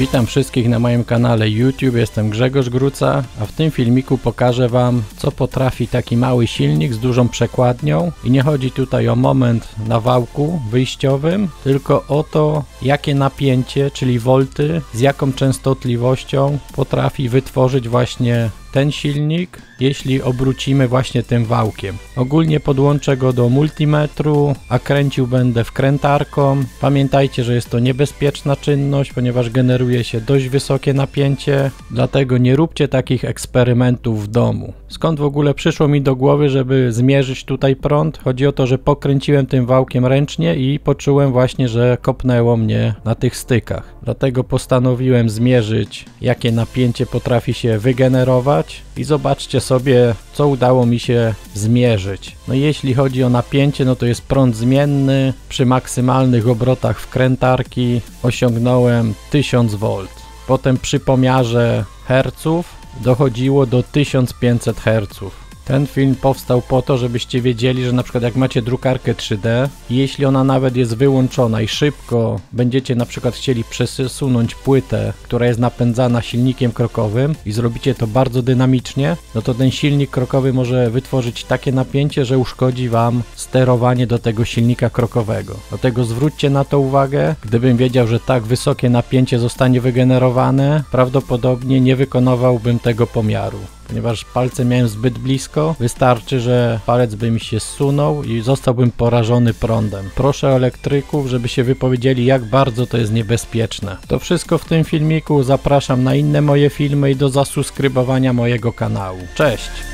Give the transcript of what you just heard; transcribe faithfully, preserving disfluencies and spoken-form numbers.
Witam wszystkich na moim kanale YouTube, jestem Grzegorz Gruca, a w tym filmiku pokażę Wam, co potrafi taki mały silnik z dużą przekładnią. I nie chodzi tutaj o moment na wałku wyjściowym, tylko o to, jakie napięcie, czyli volty, z jaką częstotliwością potrafi wytworzyć właśnie ten silnik, jeśli obrócimy właśnie tym wałkiem. Ogólnie podłączę go do multimetru, a kręcił będę wkrętarką. Pamiętajcie, że jest to niebezpieczna czynność, ponieważ generuje się dość wysokie napięcie, dlatego nie róbcie takich eksperymentów w domu. Skąd w ogóle przyszło mi do głowy, żeby zmierzyć tutaj prąd? Chodzi o to, że pokręciłem tym wałkiem ręcznie i poczułem właśnie, że kopnęło mnie na tych stykach. Dlatego postanowiłem zmierzyć, jakie napięcie potrafi się wygenerować i zobaczcie sobie, co udało mi się zmierzyć. No jeśli chodzi o napięcie, no to jest prąd zmienny. Przy maksymalnych obrotach wkrętarki osiągnąłem tysiąc wolt. Potem przy pomiarze herców dochodziło do tysiąc pięćset herców. Ten film powstał po to, żebyście wiedzieli, że na przykład jak macie drukarkę trzy D i jeśli ona nawet jest wyłączona i szybko będziecie na przykład chcieli przesunąć płytę, która jest napędzana silnikiem krokowym i zrobicie to bardzo dynamicznie, no to ten silnik krokowy może wytworzyć takie napięcie, że uszkodzi Wam sterowanie do tego silnika krokowego. Dlatego zwróćcie na to uwagę. Gdybym wiedział, że tak wysokie napięcie zostanie wygenerowane, prawdopodobnie nie wykonywałbym tego pomiaru. Ponieważ palce miałem zbyt blisko, wystarczy, że palec by mi się zsunął i zostałbym porażony prądem. Proszę elektryków, żeby się wypowiedzieli, jak bardzo to jest niebezpieczne. To wszystko w tym filmiku, zapraszam na inne moje filmy i do zasubskrybowania mojego kanału. Cześć!